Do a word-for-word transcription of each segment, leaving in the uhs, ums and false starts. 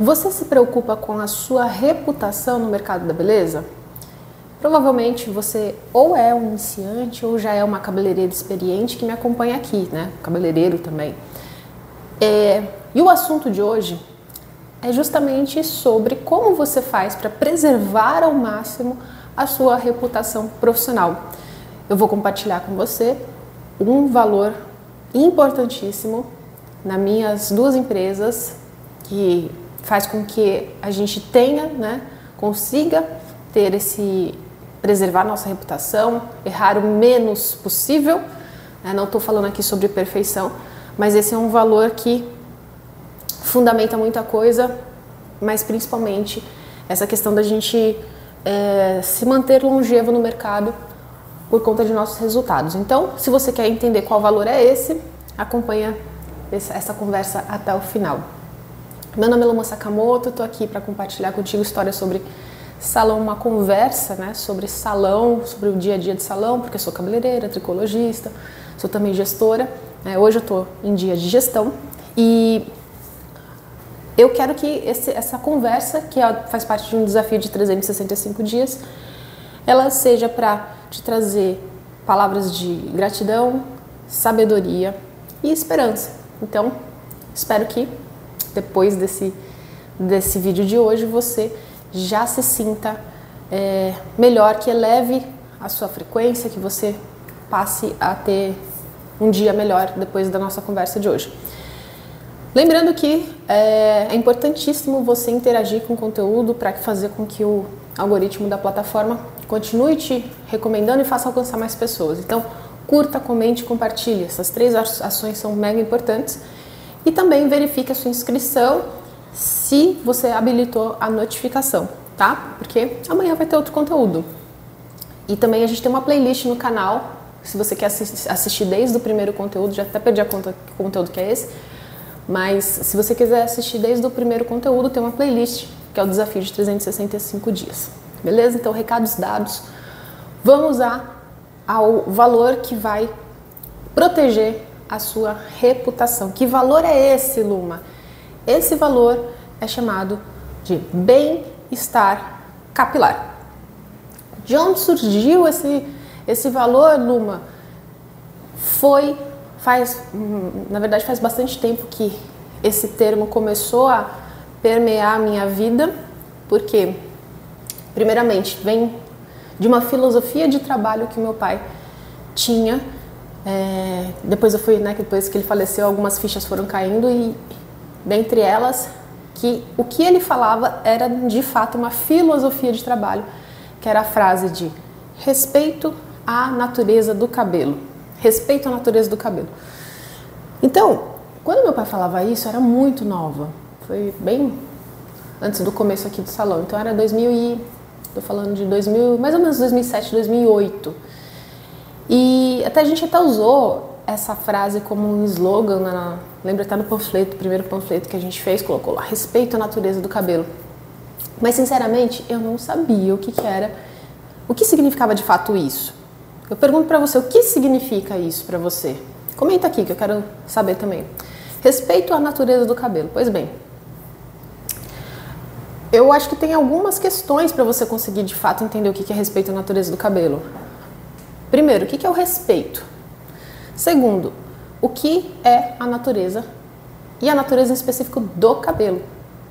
Você se preocupa com a sua reputação no mercado da beleza? Provavelmente você ou é um iniciante ou já é uma cabeleireira experiente que me acompanha aqui, né? Cabeleireiro também. É, e o assunto de hoje é justamente sobre como você faz para preservar ao máximo a sua reputação profissional. Eu vou compartilhar com você um valor importantíssimo nas minhas duas empresas que faz com que a gente tenha, né, consiga ter esse, preservar nossa reputação, errar o menos possível, né? Não estou falando aqui sobre perfeição, mas esse é um valor que fundamenta muita coisa, mas principalmente essa questão da gente é, se manter longevo no mercado por conta de nossos resultados. Então, se você quer entender qual valor é esse, acompanha essa, essa conversa até o final. Meu nome é Luma Sakamoto, estou aqui para compartilhar contigo histórias sobre salão, uma conversa, né, sobre salão, sobre o dia a dia de salão, porque eu sou cabeleireira, tricologista, sou também gestora, né, hoje eu estou em dia de gestão e eu quero que esse, essa conversa, que faz parte de um desafio de trezentos e sessenta e cinco dias, ela seja para te trazer palavras de gratidão, sabedoria e esperança. Então, espero que depois desse, desse vídeo de hoje você já se sinta é, melhor, que eleve a sua frequência, que você passe a ter um dia melhor depois da nossa conversa de hoje. Lembrando que é, é importantíssimo você interagir com o conteúdo para fazer com que o algoritmo da plataforma continue te recomendando e faça alcançar mais pessoas. Então, curta, comente, compartilhe. Essas três ações são mega importantes. E também verifique a sua inscrição se você habilitou a notificação, tá? Porque amanhã vai ter outro conteúdo. E também a gente tem uma playlist no canal, se você quer assistir desde o primeiro conteúdo, já até perdi a conta que conteúdo que é esse, mas se você quiser assistir desde o primeiro conteúdo, tem uma playlist, que é o desafio de trezentos e sessenta e cinco dias. Beleza? Então, recados dados. Vamos ao valor que vai proteger a sua reputação. Que valor é esse, Luma? Esse valor é chamado de bem-estar capilar. De onde surgiu esse, esse valor, Luma? Foi, faz, na verdade faz bastante tempo que esse termo começou a permear a minha vida, porque, primeiramente, vem de uma filosofia de trabalho que meu pai tinha. É, depois eu fui, né, depois que ele faleceu, algumas fichas foram caindo e dentre elas que o que ele falava era de fato uma filosofia de trabalho, que era a frase de respeito à natureza do cabelo, respeito à natureza do cabelo. Então, quando meu pai falava isso, eu era muito nova, foi bem antes do começo aqui do salão, então era dois mil e, tô falando de dois mil, mais ou menos dois mil e sete, dois mil e oito. E até a gente até usou essa frase como um slogan, na, lembra até no panfleto, o primeiro panfleto que a gente fez, colocou lá, respeito à natureza do cabelo. Mas sinceramente, eu não sabia o que, que era, o que significava de fato isso. Eu pergunto pra você, o que significa isso pra você? Comenta aqui que eu quero saber também. Respeito à natureza do cabelo. Pois bem, eu acho que tem algumas questões pra você conseguir de fato entender o que, que é respeito à natureza do cabelo. Primeiro, o que é o respeito? Segundo, o que é a natureza? E a natureza em específico do cabelo.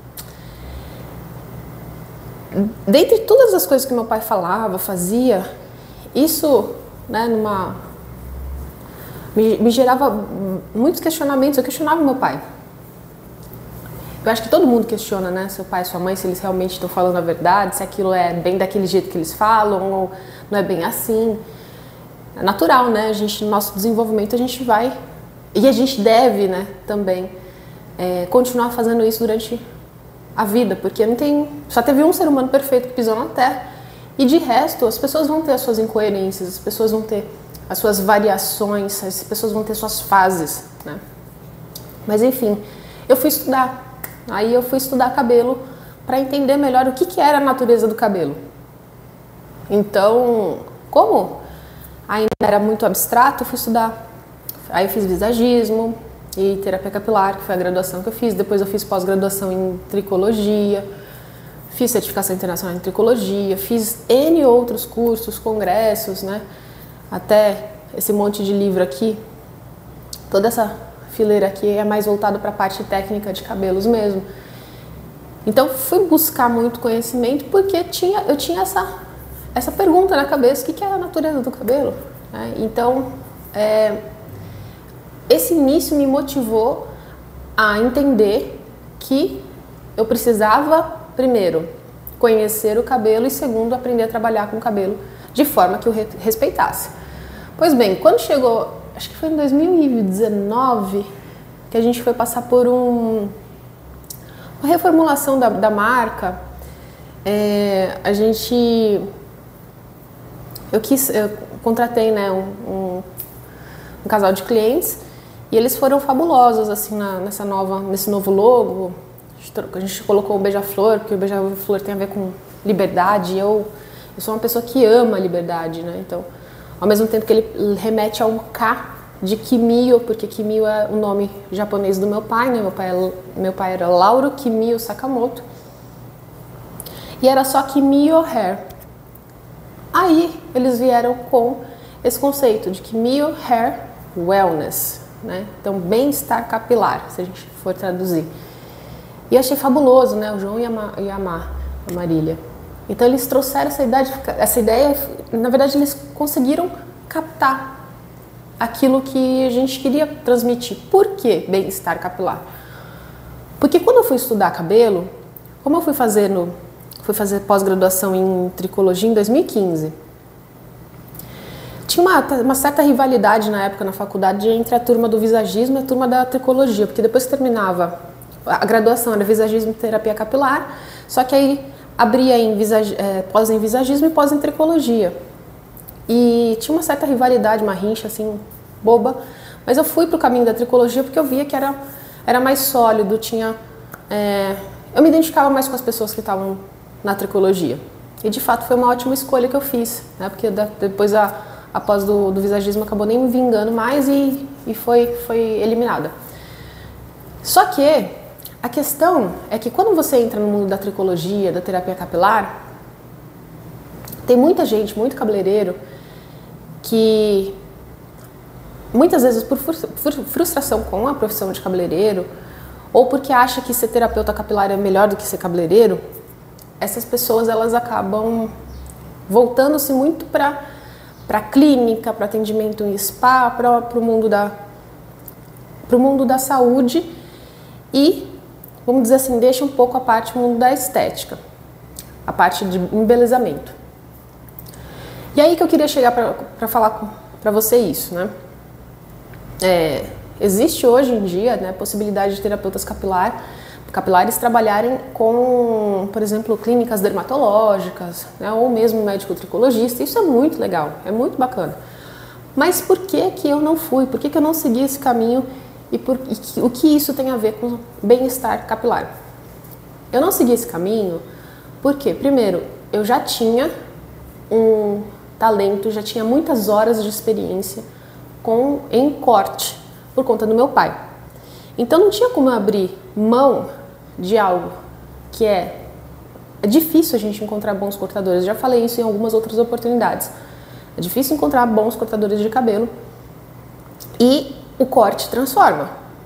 Dentre todas as coisas que meu pai falava, fazia, isso, né, numa, me, me gerava muitos questionamentos. Eu questionava meu pai. Eu acho que todo mundo questiona, né, seu pai, sua mãe, se eles realmente estão falando a verdade, se aquilo é bem daquele jeito que eles falam ou não é bem assim. É natural, né? A gente, no nosso desenvolvimento, a gente vai e a gente deve, né, também é, continuar fazendo isso durante a vida, porque não tem, só teve um ser humano perfeito que pisou na Terra e de resto as pessoas vão ter as suas incoerências, as pessoas vão ter as suas variações, as pessoas vão ter suas fases, né? Mas enfim, eu fui estudar, aí eu fui estudar cabelo para entender melhor o que, que era a natureza do cabelo. Então, como ainda era muito abstrato, eu fui estudar. Aí eu fiz visagismo, e terapia capilar, que foi a graduação que eu fiz. Depois eu fiz pós-graduação em tricologia, fiz certificação internacional em tricologia, fiz N outros cursos, congressos, né? Até esse monte de livro aqui, toda essa fileira aqui é mais voltada para a parte técnica de cabelos mesmo. Então fui buscar muito conhecimento porque tinha, eu tinha essa, essa pergunta na cabeça, o que, que é a natureza do cabelo? Né? Então, é, esse início me motivou a entender que eu precisava, primeiro, conhecer o cabelo e, segundo, aprender a trabalhar com o cabelo de forma que eu respeitasse. Pois bem, quando chegou, acho que foi em dois mil e dezenove, que a gente foi passar por um, uma reformulação da, da marca, é, a gente, eu quis, eu contratei, né, um, um, um casal de clientes e eles foram fabulosos assim na, nessa nova, nesse novo logo. A gente colocou o beija-flor, porque o beija-flor tem a ver com liberdade, e eu, eu sou uma pessoa que ama a liberdade, né? Então, ao mesmo tempo que ele remete a um K de Kimio, porque Kimio é o nome japonês do meu pai, né? Meu pai, é, meu pai era Lauro Kimio Sakamoto, e era só Kimio Hair. Aí, eles vieram com esse conceito de Kimio Hair Wellness, né? Então, bem-estar capilar, se a gente for traduzir. E eu achei fabuloso, né? O João e a, Ma, e a, Ma, a Marília. Então eles trouxeram essa ideia, essa ideia, na verdade eles conseguiram captar aquilo que a gente queria transmitir. Por que bem-estar capilar? Porque quando eu fui estudar cabelo, como eu fui fazer, no, fui fazer pós-graduação em tricologia em dois mil e quinze, tinha uma, uma certa rivalidade na época na faculdade entre a turma do visagismo e a turma da tricologia, porque depois que terminava a graduação era visagismo e terapia capilar, só que aí abria em visag... é, pós em visagismo e pós em tricologia. E tinha uma certa rivalidade, uma rincha assim, boba, mas eu fui pro caminho da tricologia porque eu via que era, era mais sólido, tinha... É... eu me identificava mais com as pessoas que estavam na tricologia. E de fato foi uma ótima escolha que eu fiz, né? Porque depois a, a pós do, do visagismo acabou nem me vingando mais e, e foi, foi eliminada. Só que a questão é que quando você entra no mundo da tricologia, da terapia capilar, tem muita gente, muito cabeleireiro, que muitas vezes por frustração com a profissão de cabeleireiro, ou porque acha que ser terapeuta capilar é melhor do que ser cabeleireiro, essas pessoas elas acabam voltando-se muito para para clínica, para atendimento em spa, para o mundo da, pro mundo da saúde e, vamos dizer assim, deixa um pouco a parte do mundo da estética, a parte de embelezamento. E aí que eu queria chegar para falar para você isso, né? É, existe hoje em dia, né, a possibilidade de terapeutas capilar, capilares trabalharem com, por exemplo, clínicas dermatológicas, né, ou mesmo médico tricologista. Isso é muito legal, é muito bacana. Mas por que que eu não fui? Por que que eu não segui esse caminho? E, por, e que, o que isso tem a ver com bem-estar capilar? Eu não segui esse caminho porque, primeiro, eu já tinha um talento, já tinha muitas horas de experiência com, em corte, por conta do meu pai. Então não tinha como eu abrir mão de algo que é, é difícil a gente encontrar bons cortadores. Eu já falei isso em algumas outras oportunidades. É difícil encontrar bons cortadores de cabelo e o corte transforma.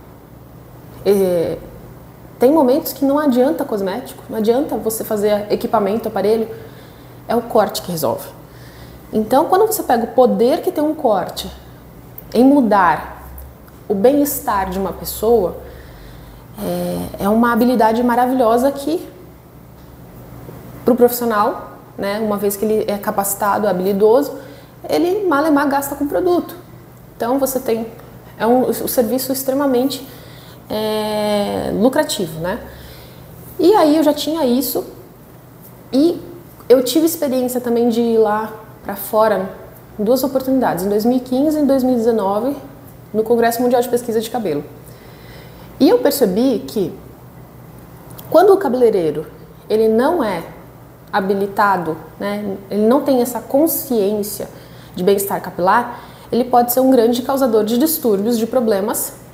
É, tem momentos que não adianta cosmético, não adianta você fazer equipamento, aparelho, é o corte que resolve. Então, quando você pega o poder que tem um corte em mudar o bem-estar de uma pessoa, é, é uma habilidade maravilhosa que, para o profissional, né, uma vez que ele é capacitado, habilidoso, ele malemar gasta com o produto. Então, você tem é um, um serviço extremamente é, lucrativo, né? E aí eu já tinha isso e eu tive experiência também de ir lá para fora em duas oportunidades, em dois mil e quinze e em dois mil e dezenove, no Congresso Mundial de Pesquisa de Cabelo. E eu percebi que quando o cabeleireiro ele não é habilitado, né, ele não tem essa consciência de bem-estar capilar, ele pode ser um grande causador de distúrbios, de problemas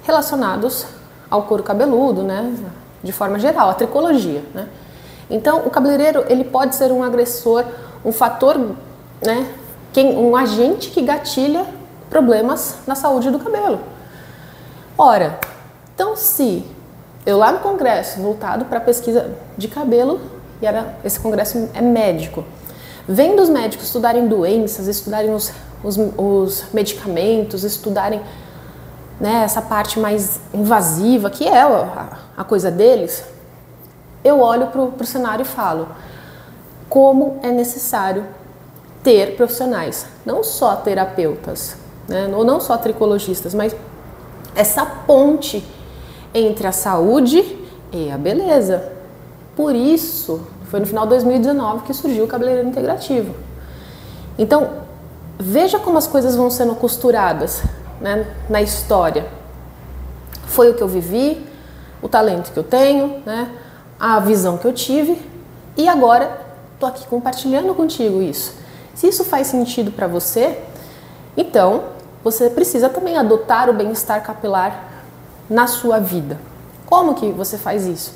relacionados ao couro cabeludo, né? De forma geral, a tricologia, né? Então, o cabeleireiro, ele pode ser um agressor, um fator, né? Quem, um agente que gatilha problemas na saúde do cabelo. Ora, então se eu lá no congresso, voltado para pesquisa de cabelo, e era, esse congresso é médico, vendo os médicos estudarem doenças, estudarem os, os, os medicamentos, estudarem, né, essa parte mais invasiva, que é a, a coisa deles, eu olho para o cenário e falo como é necessário ter profissionais, não só terapeutas, né, ou não só tricologistas, mas essa ponte entre a saúde e a beleza. Por isso, foi no final de dois mil e dezenove que surgiu o cabeleireiro integrativo. Então, veja como as coisas vão sendo costuradas, né, na história. Foi o que eu vivi, o talento que eu tenho, né, a visão que eu tive, e agora estou aqui compartilhando contigo isso. Se isso faz sentido para você, então você precisa também adotar o bem-estar capilar na sua vida. Como que você faz isso?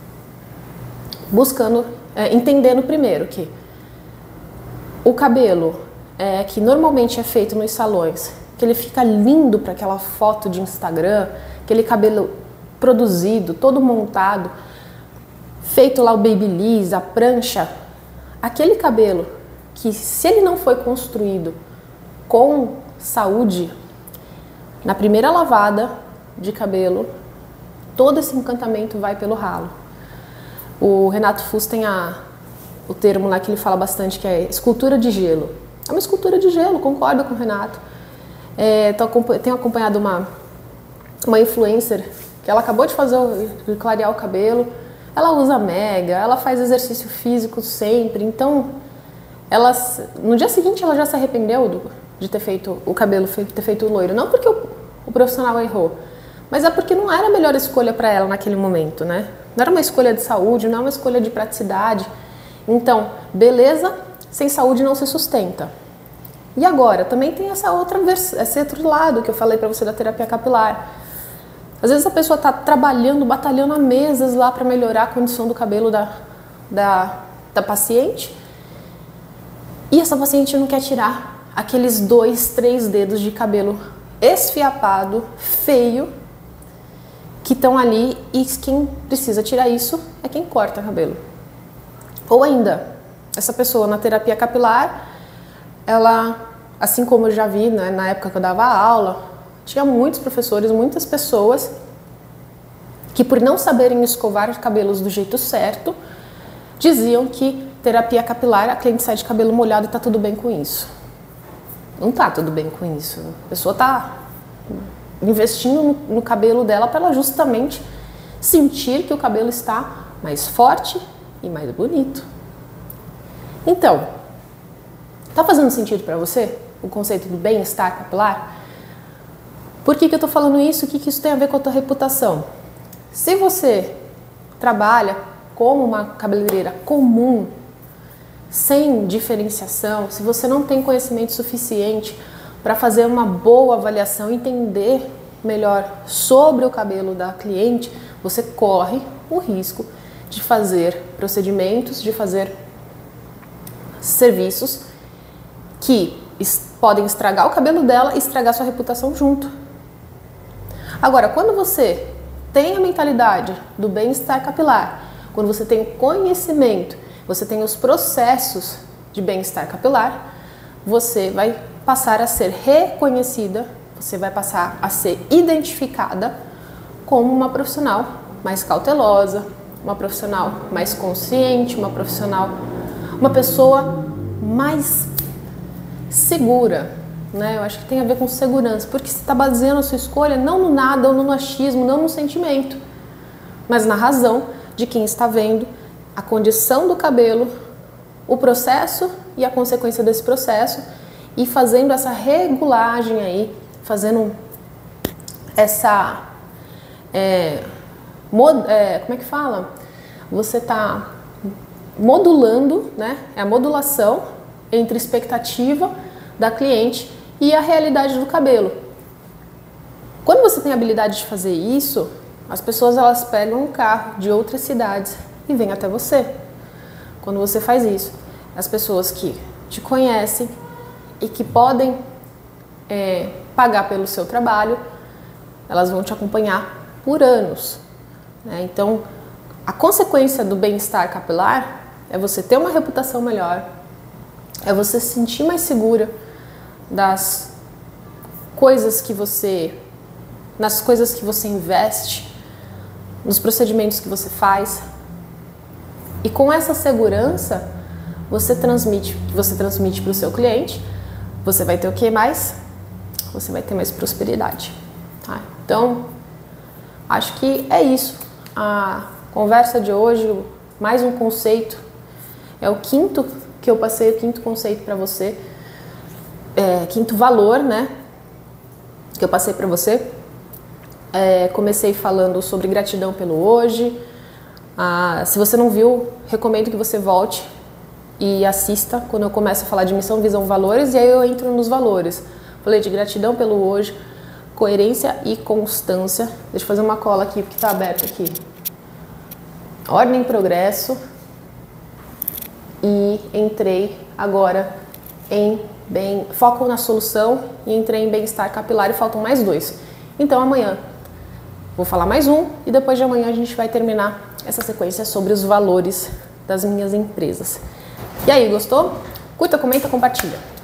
Buscando, é, entendendo primeiro que o cabelo, é, que normalmente é feito nos salões, que ele fica lindo para aquela foto de Instagram, aquele cabelo produzido, todo montado, feito lá o babyliss, a prancha, aquele cabelo que, se ele não foi construído com saúde, na primeira lavada de cabelo, todo esse encantamento vai pelo ralo. O Renato Fuss tem a, o termo lá que ele fala bastante, que é escultura de gelo. É uma escultura de gelo, concordo com o Renato. É, tô, tenho acompanhado uma, uma influencer que ela acabou de fazer, de clarear o cabelo. Ela usa mega, ela faz exercício físico sempre. Então, ela, no dia seguinte ela já se arrependeu do, de ter feito o cabelo, ter feito o loiro. Não porque o, o profissional errou, mas é porque não era a melhor escolha para ela naquele momento, né? Não era uma escolha de saúde, não é uma escolha de praticidade. Então, beleza sem saúde não se sustenta. E agora, também tem essa outra esse outro lado que eu falei para você da terapia capilar. Às vezes a pessoa está trabalhando, batalhando há meses lá para melhorar a condição do cabelo da, da, da paciente, e essa paciente não quer tirar aqueles dois, três dedos de cabelo esfiapado, feio, que estão ali, e quem precisa tirar isso é quem corta cabelo. Ou ainda, essa pessoa na terapia capilar, ela, assim como eu já vi, né, na época que eu dava aula, tinha muitos professores, muitas pessoas que, por não saberem escovar os cabelos do jeito certo, diziam que terapia capilar, a cliente sai de cabelo molhado e tá tudo bem com isso. Não tá tudo bem com isso. A pessoa tá investindo no, no cabelo dela para ela justamente sentir que o cabelo está mais forte e mais bonito. Então, tá fazendo sentido para você o conceito do bem-estar capilar? Por que que eu tô falando isso? O que que isso tem a ver com a tua reputação? Se você trabalha como uma cabeleireira comum, sem diferenciação, se você não tem conhecimento suficiente para fazer uma boa avaliação, entender melhor sobre o cabelo da cliente, você corre o risco de fazer procedimentos, de fazer serviços que podem estragar o cabelo dela e estragar sua reputação junto. Agora, quando você tem a mentalidade do bem-estar capilar, quando você tem o conhecimento, você tem os processos de bem-estar capilar, você vai passar a ser reconhecida, você vai passar a ser identificada como uma profissional mais cautelosa, uma profissional mais consciente, uma profissional, uma pessoa mais segura, né? Eu acho que tem a ver com segurança, porque você está baseando a sua escolha não no nada ou no achismo, não no sentimento, mas na razão de quem está vendo a condição do cabelo, o processo e a consequência desse processo, e fazendo essa regulagem aí, fazendo essa é, mod, é, como é que fala? Você está modulando, né? É a modulação entre expectativa da cliente e a realidade do cabelo. Quando você tem a habilidade de fazer isso, as pessoas elas pegam um carro de outras cidades e vêm até você. Quando você faz isso, as pessoas que te conhecem e que podem é, pagar pelo seu trabalho, elas vão te acompanhar por anos, né? Então, a consequência do bem-estar capilar é você ter uma reputação melhor, é você se sentir mais segura das coisas que você, nas coisas que você investe, nos procedimentos que você faz. E com essa segurança, você transmite, você transmite para o seu cliente, você vai ter o que mais? Você vai ter mais prosperidade, tá? Então, acho que é isso. A conversa de hoje, mais um conceito, é o quinto que eu passei, o quinto conceito para você, é, quinto valor, né, que eu passei para você. É, comecei falando sobre gratidão pelo hoje. Ah, se você não viu, recomendo que você volte e assista quando eu começo a falar de missão, visão, valores, e aí eu entro nos valores. Falei de gratidão pelo hoje, coerência e constância. Deixa eu fazer uma cola aqui, porque está aberto aqui. Ordem e progresso. E entrei agora em bem, foco na solução e entrei em bem-estar capilar e faltam mais dois. Então amanhã vou falar mais um e depois de amanhã a gente vai terminar essa sequência sobre os valores das minhas empresas. E aí, gostou? Curta, comenta, compartilha.